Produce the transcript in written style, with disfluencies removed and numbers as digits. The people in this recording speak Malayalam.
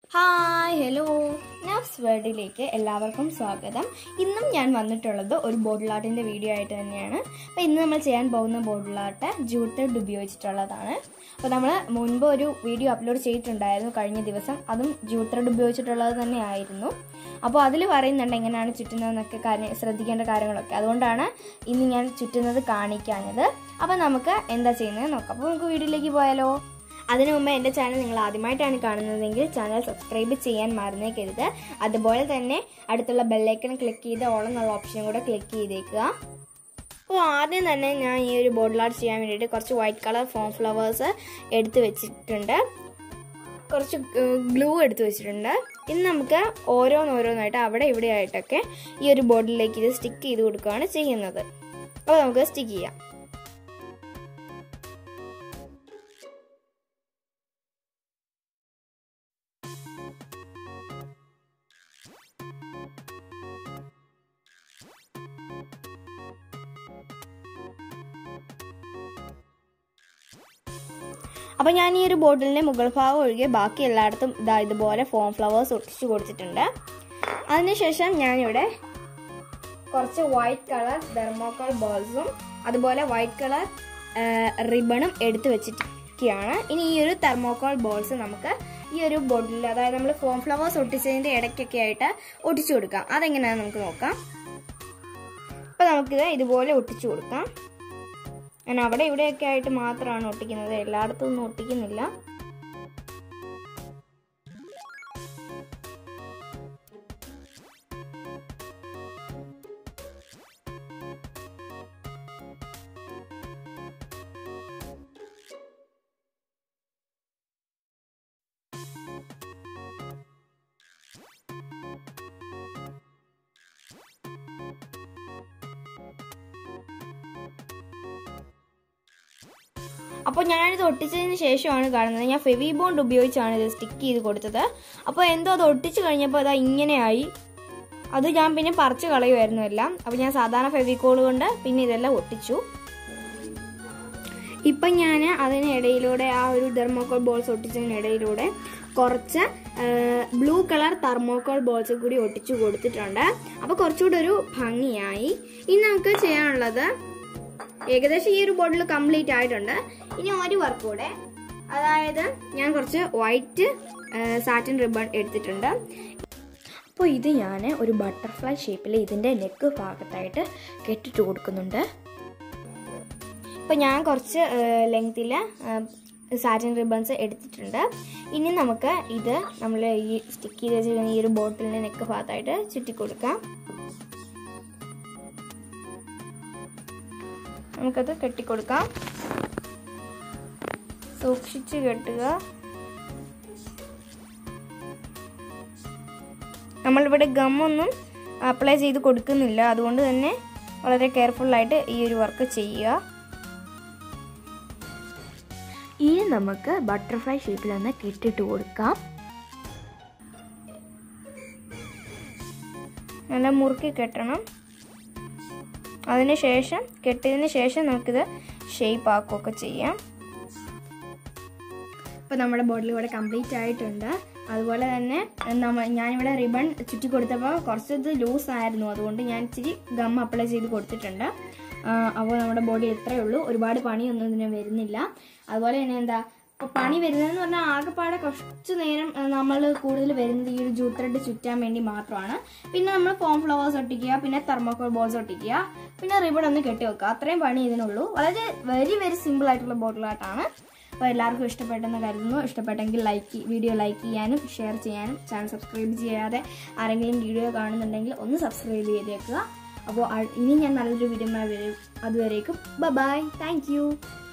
ഹായ് ഹലോ നഫ്സ് വേൾഡിലേക്ക് എല്ലാവർക്കും സ്വാഗതം. ഇന്നും ഞാൻ വന്നിട്ടുള്ളത് ഒരു ബോട്ടിൽ ആർട്ടിൻ്റെ വീഡിയോ ആയിട്ട് തന്നെയാണ്. അപ്പോൾ ഇന്ന് നമ്മൾ ചെയ്യാൻ പോകുന്ന ബോട്ടിൽ ആർട്ട് ജൂട്ട് ത്രെഡ് ഉപയോഗിച്ചിട്ടുള്ളതാണ്. അപ്പോൾ നമ്മൾ മുൻപ് ഒരു വീഡിയോ അപ്ലോഡ് ചെയ്തിട്ടുണ്ടായിരുന്നു കഴിഞ്ഞ ദിവസം, അതും ജൂട്ട് ത്രെഡ് ഉപയോഗിച്ചിട്ടുള്ളത് തന്നെ ആയിരുന്നു. അപ്പോൾ അതിൽ പറയുന്നുണ്ട് എങ്ങനെയാണ് ചുറ്റുന്നതെന്നൊക്കെ ശ്രദ്ധിക്കേണ്ട കാര്യങ്ങളൊക്കെ. അതുകൊണ്ടാണ് ഇന്ന് ഞാൻ ചുറ്റുന്നത് കാണിക്കാഞ്ഞത്. അപ്പോൾ നമുക്ക് എന്താ ചെയ്യുന്നത് നോക്കാം. അപ്പോൾ നമുക്ക് വീഡിയോയിലേക്ക് പോയാലോ. അതിനു മുമ്പ് എൻ്റെ ചാനൽ നിങ്ങൾ ആദ്യമായിട്ടാണ് കാണുന്നതെങ്കിൽ ചാനൽ സബ്സ്ക്രൈബ് ചെയ്യാൻ മറന്നേക്കരുത്. അതുപോലെ തന്നെ അടുത്തുള്ള ബെല്ലൈക്കൺ ക്ലിക്ക് ചെയ്ത് ഓൾ എന്നുള്ള ഓപ്ഷൻ കൂടെ ക്ലിക്ക് ചെയ്തേക്കുക. അപ്പോൾ ആദ്യം തന്നെ ഞാൻ ഈ ഒരു ബോട്ടിൽ ആർട്ട് ചെയ്യാൻ വേണ്ടിയിട്ട് കുറച്ച് വൈറ്റ് കളർ ഫോം ഫ്ലവേഴ്സ് എടുത്ത് വെച്ചിട്ടുണ്ട്, കുറച്ച് ഗ്ലൂ എടുത്ത് വെച്ചിട്ടുണ്ട്. ഇനി നമുക്ക് ഓരോന്നായിട്ട് അവിടെ ഇവിടെ ആയിട്ടൊക്കെ ഈ ഒരു ബോട്ടിലേക്ക് ഇത് സ്റ്റിക്ക് ചെയ്ത് കൊടുക്കുകയാണ് ചെയ്യുന്നത്. അപ്പോൾ നമുക്ക് സ്റ്റിക്ക് ചെയ്യാം. അപ്പോൾ ഞാൻ ഈ ഒരു ബോട്ടിലിൻ്റെ മുകൾ ഭാഗം ഒഴികെ ബാക്കി എല്ലായിടത്തും ഇതുപോലെ ഫോം ഫ്ലവേഴ്സ് ഒട്ടിച്ച് കൊടുത്തിട്ടുണ്ട്. അതിനുശേഷം ഞാനിവിടെ കുറച്ച് വൈറ്റ് കളർ തെർമോക്കോൾ ബോൾസും അതുപോലെ വൈറ്റ് കളർ റിബണും എടുത്ത് വെച്ചിരിക്കുകയാണ്. ഇനി ഈ ഒരു തെർമോക്കോൾ ബോൾസ് നമുക്ക് ഈ ഒരു ബോട്ടിൽ, അതായത് നമ്മൾ ഫോം ഫ്ലവേഴ്സ് ഒട്ടിച്ചതിൻ്റെ ഇടയ്ക്കൊക്കെ ആയിട്ട് ഒട്ടിച്ചു കൊടുക്കാം. അതെങ്ങനെയാണെന്ന് നമുക്ക് നോക്കാം. അപ്പോൾ നമുക്കിത് ഇതുപോലെ ഒട്ടിച്ചു കൊടുക്കാം. ഞാൻ അവിടെ ഇവിടെയൊക്കെ ആയിട്ട് മാത്രമാണ് ഒട്ടിക്കുന്നത്, എല്ലായിടത്തും ഒന്നും ഒട്ടിക്കുന്നില്ല. അപ്പോൾ ഞാനിത് ഒട്ടിച്ചതിന് ശേഷമാണ് കാണുന്നത്. ഞാൻ ഫെവി ബോണ്ട് ഉപയോഗിച്ചാണ് ഇത് സ്റ്റിക്ക് ചെയ്ത് കൊടുത്തത്. അപ്പോൾ എന്തോ അത് ഒട്ടിച്ച് കഴിഞ്ഞപ്പോൾ അതാ ഇങ്ങനെയായി. അത് ഞാൻ പിന്നെ പറിച്ച് കളയുമായിരുന്നു എല്ലാം. അപ്പോൾ ഞാൻ സാധാരണ ഫെവിക്കോൾ കൊണ്ട് പിന്നെ ഇതെല്ലാം ഒട്ടിച്ചു. ഇപ്പം ഞാൻ അതിനിടയിലൂടെ ആ ഒരു തെർമോക്കോൾ ബോൾസ് ഒട്ടിച്ചതിനിടയിലൂടെ കുറച്ച് ബ്ലൂ കളർ തെർമോക്കോൾ ബോൾസ് കൂടി ഒട്ടിച്ചു കൊടുത്തിട്ടുണ്ട്. അപ്പോൾ കുറച്ചുകൂടെ ഒരു ഭംഗിയായി. ഇനി നമുക്ക് ചെയ്യാനുള്ളത്, ഏകദേശം ഈ ഒരു ബോട്ടിൽ കംപ്ലീറ്റ് ആയിട്ടുണ്ട്. ഇനി ഒരു വർക്ക് കൂടെ, അതായത് ഞാൻ കുറച്ച് വൈറ്റ് സാറ്റിൻ റിബൺ എടുത്തിട്ടുണ്ട്. അപ്പോൾ ഇത് ഞാൻ ഒരു ബട്ടർഫ്ലൈ ഷേപ്പിൽ ഇതിൻ്റെ നെക്ക് ഭാഗത്തായിട്ട് കെട്ടിട്ട് കൊടുക്കുന്നുണ്ട്. ഇപ്പോൾ ഞാൻ കുറച്ച് ലെങ്ത്തിൽ സാറ്റിൻ റിബൺസ് എടുത്തിട്ടുണ്ട്. ഇനി നമുക്ക് ഇത് നമ്മൾ ഈ സ്റ്റിക്ക് ചെയ്ത് വെച്ചിരിക്കുന്ന ഈ ഒരു ബോട്ടിലിൻ്റെ നെക്ക് ഭാഗത്തായിട്ട് ചുറ്റി കൊടുക്കാം. നമുക്കത് കെട്ടിക്കൊടുക്കാം. സൂക്ഷിച്ച് കെട്ടുക. നമ്മളിവിടെ ഗമ്മൊന്നും അപ്ലൈ ചെയ്ത് കൊടുക്കുന്നില്ല, അതുകൊണ്ട് തന്നെ വളരെ കെയർഫുള്ളായിട്ട് ഈ ഒരു വർക്ക് ചെയ്യുക. ഇനി നമുക്ക് ബട്ടർഫ്ലൈ ഷേപ്പിലൊന്ന് കെട്ടിട്ട് കൊടുക്കാം. നല്ല മുറുക്കി കെട്ടണം. അതിനുശേഷം കെട്ടിയതിന് ശേഷം നമുക്കിത് ഷേപ്പ് ആക്കുകയൊക്കെ ചെയ്യാം. ഇപ്പോൾ നമ്മുടെ ബോട്ടിൽ ഇവിടെ കംപ്ലീറ്റ് ആയിട്ടുണ്ട്. അതുപോലെ തന്നെ ഞാനിവിടെ റിബൺ ചുറ്റി കൊടുത്തപ്പോൾ കുറച്ചത് ലൂസ് ആയിരുന്നു, അതുകൊണ്ട് ഞാൻ ഇച്ചിരി ഗം അപ്ലൈ ചെയ്ത് കൊടുത്തിട്ടുണ്ട്. അപ്പോൾ നമ്മുടെ ബോഡി ഇത്രയേ ഉള്ളൂ, ഒരുപാട് പണിയൊന്നും ഇതിന് വരുന്നില്ല. അതുപോലെ തന്നെ ഇപ്പോൾ പണി വരുന്നതെന്ന് പറഞ്ഞാൽ ആകെപ്പാടെ കുറച്ച് നേരം നമ്മൾ കൂടുതൽ വരുന്നത് ഈ ഒരു ജൂട്ട് ത്രെഡ് ചുറ്റാൻ വേണ്ടി മാത്രമാണ്. പിന്നെ നമ്മൾ ഫോം ഫ്ലവേഴ്സ് ഒട്ടിക്കുക, പിന്നെ തെർമോക്കോൾ ബോൾസ് ഒട്ടിക്കുക, പിന്നെ റിബൺ ഒന്ന് കെട്ടി വെക്കുക. അത്രയും പണി ഇതിനുള്ളൂ. വളരെ വെരി സിമ്പിൾ ആയിട്ടുള്ള ബോട്ടിൽ ആർട്ടാണ്. അപ്പോൾ എല്ലാവർക്കും ഇഷ്ടപ്പെട്ടെന്ന് കരുതുന്നു. ഇഷ്ടപ്പെട്ടെങ്കിൽ വീഡിയോ ലൈക്ക് ചെയ്യാനും ഷെയർ ചെയ്യാനും, ചാനൽ സബ്സ്ക്രൈബ് ചെയ്യാതെ ആരെങ്കിലും വീഡിയോ കാണുന്നുണ്ടെങ്കിൽ ഒന്ന് സബ്സ്ക്രൈബ് ചെയ്തേക്കുക. അപ്പോൾ ഇനി ഞാൻ നല്ലൊരു വീഡിയോ വരും. അതുവരേക്കും ബൈ. Thank you.